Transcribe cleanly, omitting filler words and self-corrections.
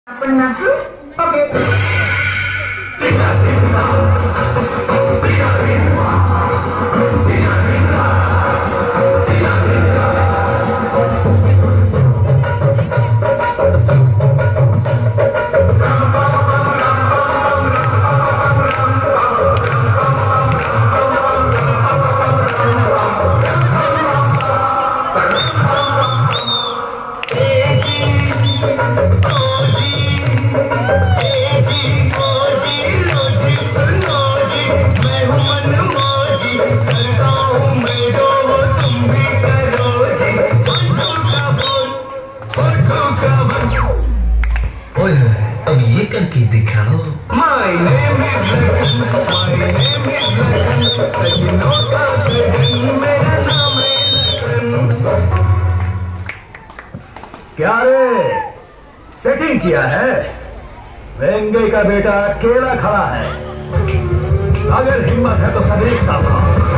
आपण नाचू. ओके. अब ये करके दिखाओ. My name is Latan, my name is Latan, सजनों का सजन मेरा नाम है लखन. क्या रे, सेटिंग किया है? वेंगे का बेटा अकेला खड़ा है. अगर हिम्मत है तो सब एक साथ आओ.